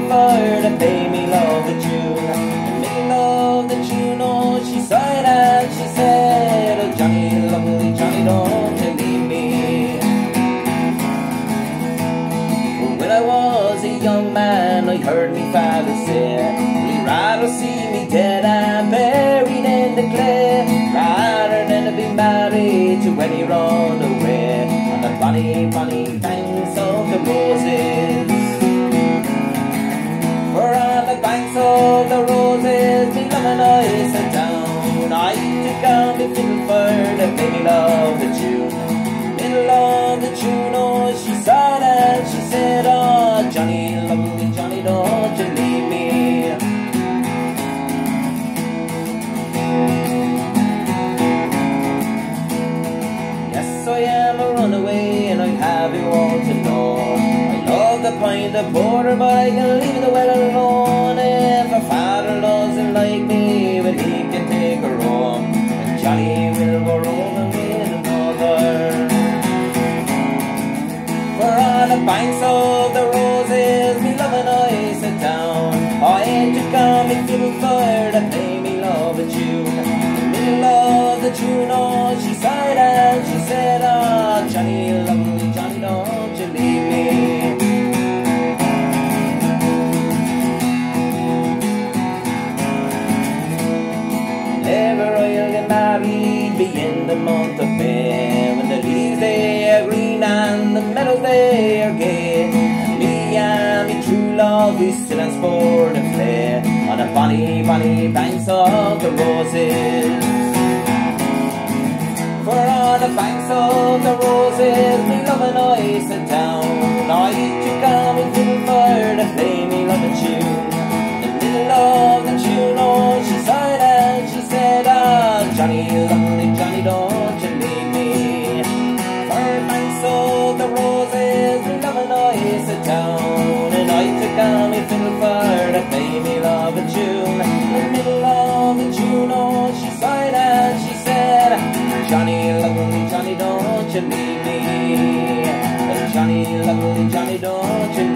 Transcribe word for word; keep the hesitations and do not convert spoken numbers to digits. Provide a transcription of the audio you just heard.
fiddle for to pay me love the tune. In the middle of the tune, oh, she sighed and she said, oh, Johnny, lovely Johnny, don't you leave me. When I was a young man, I heard me father say, he'd rather see me dead and buried in the clay, rather than to be married to any runaway on the bonny, bonny banks of the roses. For on the banks of the roses, me love and I sat down. I took out me fiddle for to make me love the tune. Middle of the tune, oh, she sighed and she said, oh, Johnny, lovely Johnny, don't you leave me. Yes, I am a runaway and I have you all to know. I love the pint of porter, but I can leave the well alone. If her father doesn't like me, but he can take her home, and Johnny will go rolling with another. For on the banks of the roses, me love and I sat down. I ain't to come and fiddle for to pay me love a tune. In the middle of the tune, oh, she sighed and she said, oh, Johnny, lovely Johnny, don't you leave me. Never I'll get married, be in the month of May, when the leaves they are green and the meadows they are gay. Me and me true love, we sit and sport and play on the bonny, bonny banks of the roses. For on the banks of the roses, me love and I sat down. I took out me fiddle for to play me love a tune. In the middle of the tune, oh, she sighed and she said, ah, Johnny, lovely Johnny, don't you leave me. For banks of the roses, me love and I sat down. And I took out me fiddle for to play me love a tune. In the middle of the tune, oh, she sighed and she said, Johnny, lovely Johnny, don't you leave me. Johnny, lovely Johnny, don't you leave me.